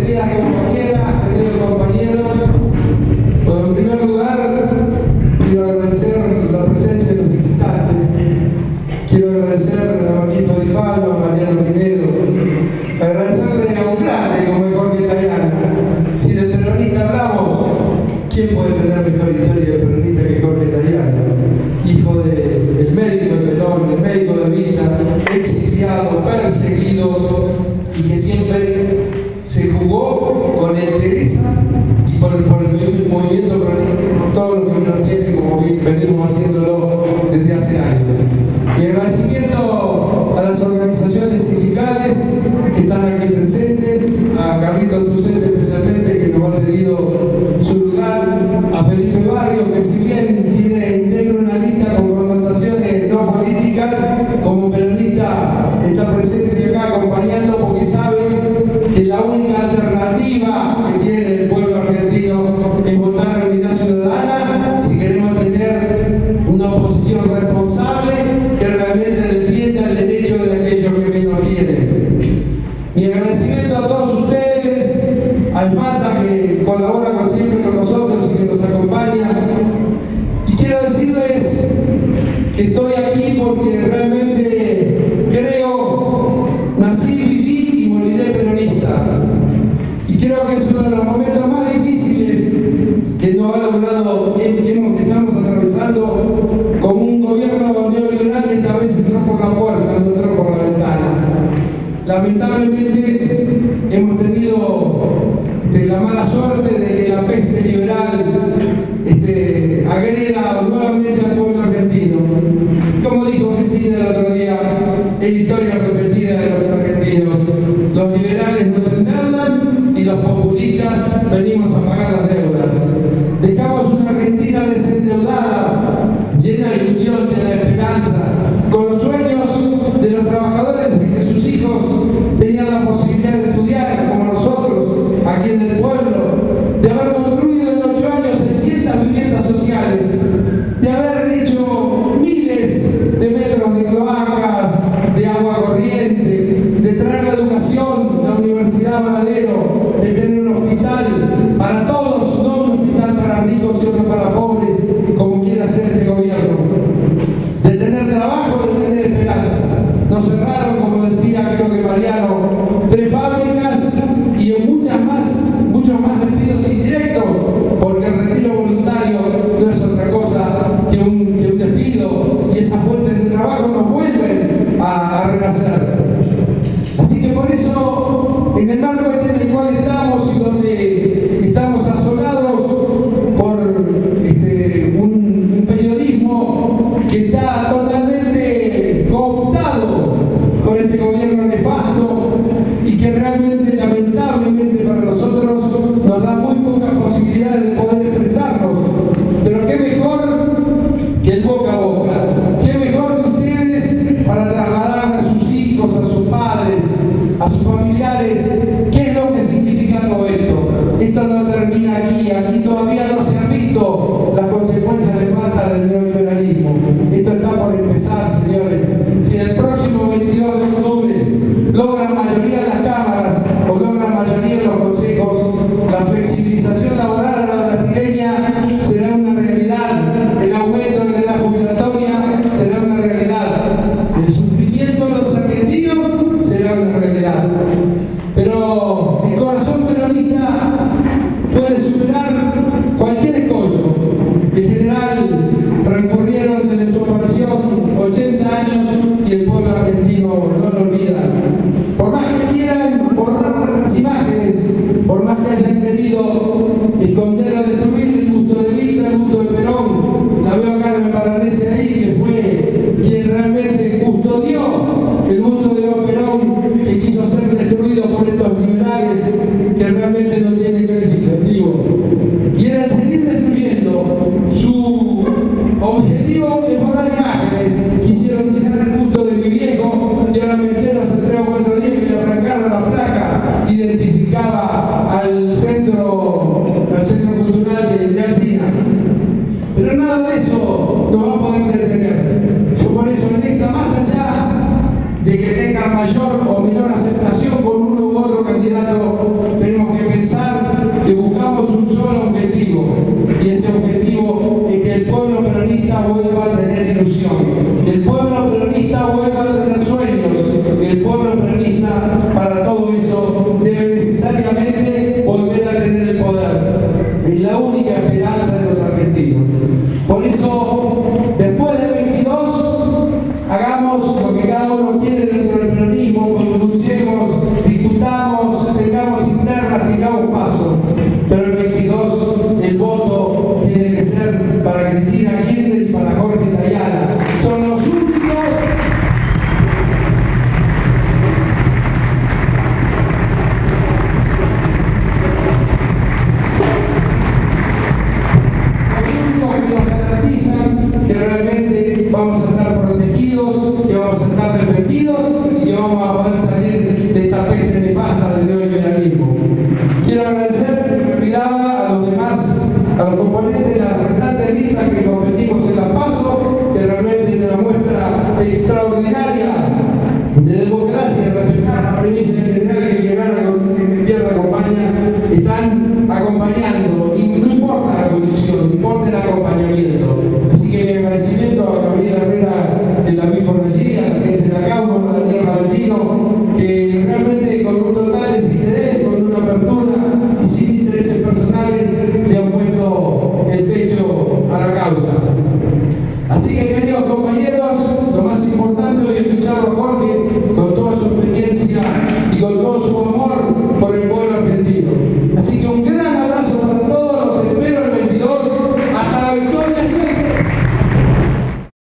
queridas compañeras, queridos compañeros, bueno, en primer lugar quiero agradecer la presencia de los visitantes, quiero agradecer a Marquito Di Palo, a Mariano Pinero, agradecerle a un grande como es Jorge Italiano. Si del peronista hablamos, ¿quién puede tener mejor historia de peronista que Jorge Italiano? Hijo del médico de Perón, el médico de Vita, exiliado, perseguido, y que siempre se jugó con entereza y por el movimiento, por todo lo que nos tiene, como venimos haciéndolo desde hace años. Y agradecimiento a las organizaciones sindicales que están aquí presentes, a Carlito Tucente especialmente, que nos ha cedido su lugar, a Felipe Barrio, que si bien integra una lista con connotaciones no políticas, como peronista está presente acá acompañando porque sabe que la única alternativa que tiene el pueblo argentino es votar en unidad ciudadana si queremos tener una oposición responsable que realmente defienda el derecho de aquellos que menos tienen. Mi agradecimiento a todos ustedes, al Mata que colabora siempre con nosotros y que nos acompaña. Y quiero decirles que estoy aquí porque realmente creo, nací, viví y moriré peronista. Y creo que es uno de los momentos más difíciles que nos ha logrado, que estamos atravesando con un gobierno neoliberal que esta vez entró por la puerta, no entró por la ventana. Lamentablemente hemos tenido la mala suerte de que la peste liberal agreda nuevamente al pueblo argentino. Como dijo Cristina el otro día, es historia repetida de los argentinos. Los liberales nos endeudan y los populistas venimos a pagar las deudas. Dejamos una Argentina desendeudada, llena de ilusión, llena de esperanza, con los sueños de los trabajadores que sus hijos tenían la posibilidad de estudiar como nosotros, aquí en el pueblo, de haber construido en 8 años 600 viviendas sociales, de haber hecho miles de metros de cloacas, de agua corriente, de traer la educación, la Universidad Madero, de tener un hospital para todos, no un hospital para ricos y otro para pobres, como quiere hacer este gobierno, de tener trabajo, de tener esperanza. Nos cerraron, como decía creo que Mariano, 3 fábricas y muchos más despidos indirectos, porque el retiro voluntario no es otra cosa que un despido, y esas fuentes de trabajo nos vuelven a renacer. Así que por eso, en el marco en el cual estamos y donde estamos asolados por un periodismo que está totalmente cooptado por este gobierno nefasto y que realmente, lamentablemente para nosotros, nos da muy pocas posibilidades de poder expresarnos. Pero qué mejor que el boca a boca, qué mejor que ustedes para trasladar a sus hijos, a sus padres, a sus familiares, qué es lo que significa todo esto. Esto no termina aquí, aquí todavía no se han visto las consecuencias de falta del neoliberalismo. Esto está por empezar, señores. Si el próximo 22 de octubre logran mayoría en las cámaras o logran mayoría en los consejos, la flexibilización laboral a la brasileña será una realidad, el aumento de la edad jubilatoria será una realidad, el sufrimiento de los argentinos será una realidad. Pero el corazón peronista puede superar cualquier escollo. En general transcurrieron desde su aparición 80 años y el pueblo argentino no lo olvida. Por más que quieran borrar las imágenes, por más que hayan querido esconder o destruir el gusto de Vita, el gusto de Perón, la veo a Carmen Paranese ahí, que fue quien realmente custodió el gusto de Don Perón, que quiso ser destruido por estos liberales que realmente no tienen calificativo. Quieren seguir destruyendo. Su objetivo es borrar imágenes. Quisieron tirar el gusto de mi viejo y ahora me entero hace 3 o 4 días que le arrancaron la placa que identificaba al centro cultural de Alsina. Pero nada de eso nos va a poder detener. Yo por eso en esta, más allá de que tenga mayor o menor aceptación con uno u otro candidato, tenemos que y respetar la premisa en general que el que gana, que pierde acompaña, están acompañados